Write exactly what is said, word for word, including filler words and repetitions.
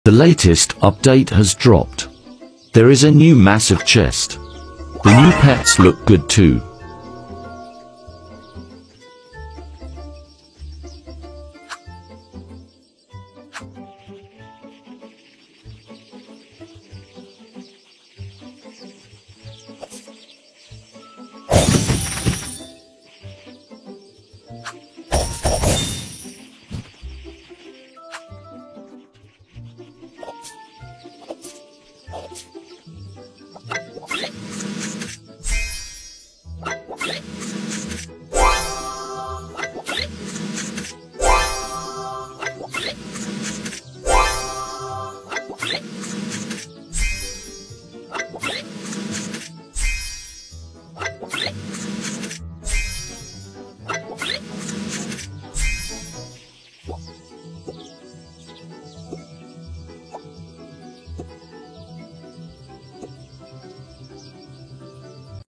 The latest update has dropped. There is a new massive chest. The new pets look good too.